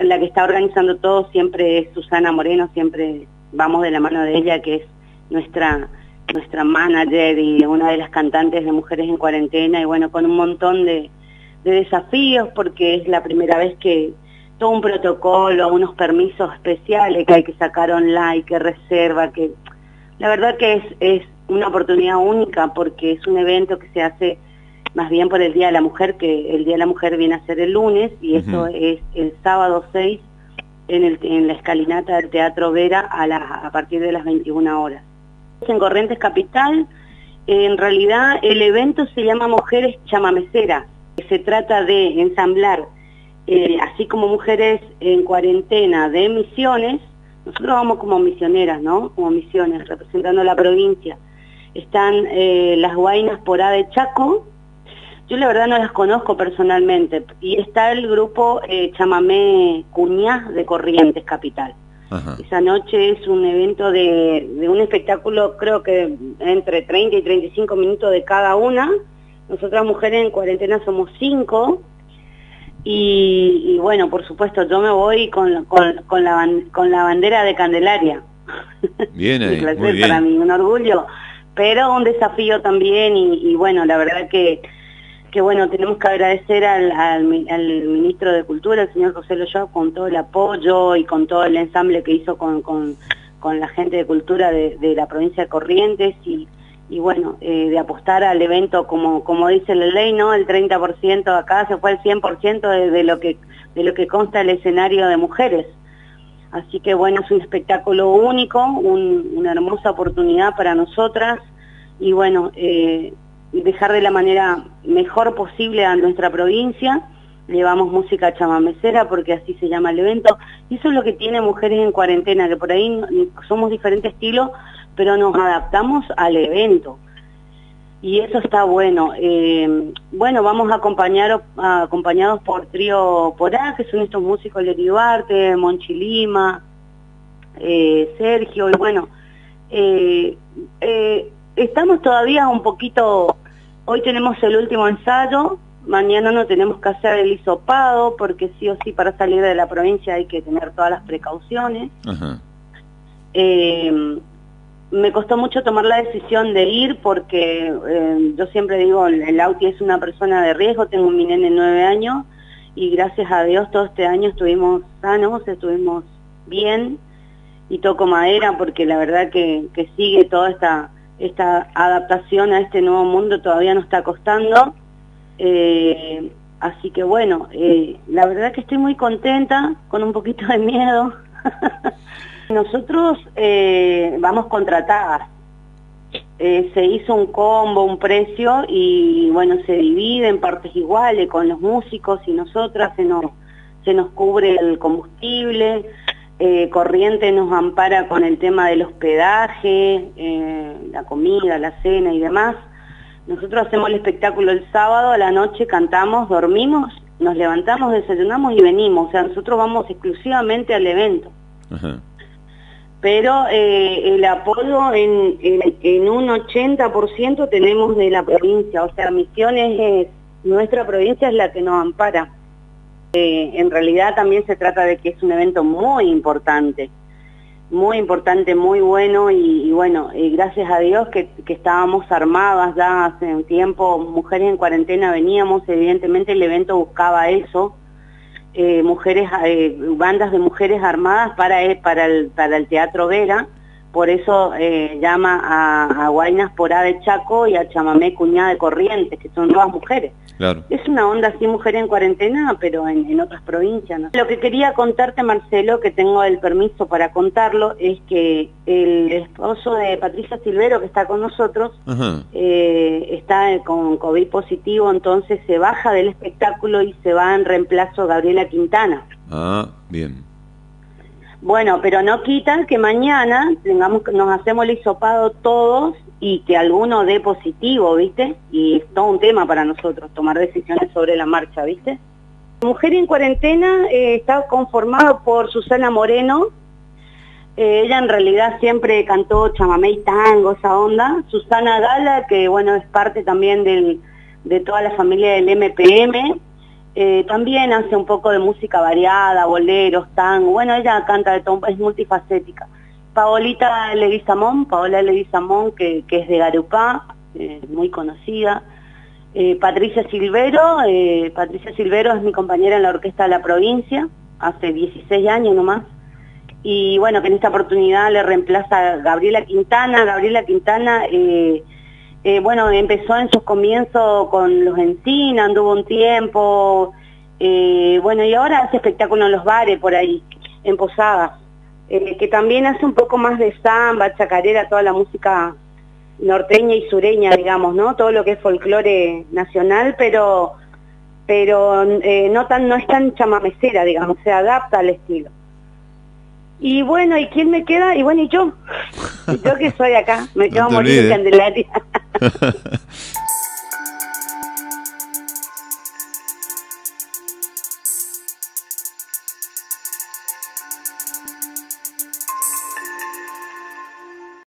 la que está organizando todo siempre es Susana Moreno, siempre vamos de la mano de ella, que es nuestra manager y una de las cantantes de Mujeres en Cuarentena, y bueno, con un montón de desafíos, porque es la primera vez que todo un protocolo, unos permisos especiales que hay que sacar online, que reserva, que la verdad que es una oportunidad única, porque es un evento que se hace más bien por el Día de la Mujer, que el Día de la Mujer viene a ser el lunes, y eso es el sábado 6 en la escalinata del Teatro Vera a partir de las 21 horas. En Corrientes Capital, en realidad el evento se llama Mujeres Chamameceras. Se trata de ensamblar, así como Mujeres en Cuarentena de Misiones, nosotros vamos como misioneras, ¿no? Como misiones, representando la provincia. Están las Guainas Porá de Chaco. Yo la verdad no las conozco personalmente, y está el grupo Chamamé Cuñá de Corrientes Capital. Ajá. Esa noche es un evento de un espectáculo, creo que entre 30 y 35 minutos de cada una. Nosotras Mujeres en Cuarentena somos 5, y bueno, por supuesto, yo me voy con la bandera de Candelaria. Bien ahí, placer, muy bien. Para mí, un orgullo, pero un desafío también, y bueno, la verdad que bueno, tenemos que agradecer al ministro de Cultura, el señor José Loyola, con todo el apoyo y con todo el ensamble que hizo con la gente de cultura de la provincia de Corrientes, y bueno, de apostar al evento como dice la ley, ¿no? El 30% acá se fue el 100% de lo que consta el escenario de mujeres. Así que bueno, es un espectáculo único, una hermosa oportunidad para nosotras, y bueno, dejar de la manera mejor posible a nuestra provincia. Llevamos música chamamecera porque así se llama el evento, y eso es lo que tiene Mujeres en Cuarentena, que por ahí somos diferentes estilos, pero nos adaptamos al evento, y eso está bueno. Bueno, vamos acompañados por Trío Porá, que son estos músicos, Leti Duarte, Monchi Lima, Sergio, y bueno, estamos todavía un poquito. Hoy tenemos el último ensayo, mañana no tenemos que hacer el hisopado, porque sí o sí para salir de la provincia hay que tener todas las precauciones. Ajá. Me costó mucho tomar la decisión de ir, porque yo siempre digo, el Lauti es una persona de riesgo, tengo mi nene de 9 años, y gracias a Dios todo este año estuvimos sanos, estuvimos bien, y toco madera, porque la verdad que sigue toda esta adaptación a este nuevo mundo, todavía nos está costando, así que bueno, la verdad que estoy muy contenta, con un poquito de miedo. Nosotros vamos contratadas, se hizo un combo, un precio, y bueno, se divide en partes iguales con los músicos, y nosotras se nos cubre el combustible. Corrientes nos ampara con el tema del hospedaje, la comida, la cena y demás. Nosotros hacemos el espectáculo el sábado a la noche, cantamos, dormimos, nos levantamos, desayunamos y venimos. O sea, nosotros vamos exclusivamente al evento. Ajá. Pero el apoyo en un 80% tenemos de la provincia. O sea, Misiones, nuestra provincia es la que nos ampara. En realidad también se trata de que es un evento muy importante, muy bueno, y bueno, gracias a Dios que estábamos armadas ya hace un tiempo. Mujeres en Cuarentena veníamos, evidentemente el evento buscaba eso, bandas de mujeres armadas para el Teatro Vera. Por eso llama a Guainas Porá de Chaco y a Chamamé Cuñá de Corrientes, que son nuevas mujeres. Claro. Es una onda así, Mujer en Cuarentena, pero en otras provincias, ¿no? Lo que quería contarte, Marcelo, que tengo el permiso para contarlo, es que el esposo de Patricia Silvero, que está con nosotros, está con COVID positivo, entonces se baja del espectáculo y se va en reemplazo Gabriela Quintana. Ah, bien. Bueno, pero no quita que mañana nos hacemos el hisopado todos, y que alguno dé positivo, ¿viste? Y es todo un tema para nosotros, tomar decisiones sobre la marcha, ¿viste? Mujer en Cuarentena está conformado por Susana Moreno. Ella en realidad siempre cantó chamamé y tango, esa onda. Susana Gala, que bueno, es parte también de toda la familia del MPM. también hace un poco de música variada, boleros, tango, bueno, ella canta de todo, es multifacética. Paola Leguizamón, que es de Garupá, muy conocida. Patricia Silvero es mi compañera en la orquesta de la provincia, hace 16 años nomás. Y bueno, que en esta oportunidad le reemplaza a Gabriela Quintana. Bueno, empezó en sus comienzos con los Encina, anduvo un tiempo, bueno, y ahora hace espectáculos en los bares por ahí, en Posadas, que también hace un poco más de samba, chacarera, toda la música norteña y sureña, digamos, ¿no? Todo lo que es folclore nacional, pero no es tan chamamecera, digamos, se adapta al estilo. Y bueno, ¿y quién me queda? Y bueno, y yo que soy acá, me quedo a morir en Candelaria.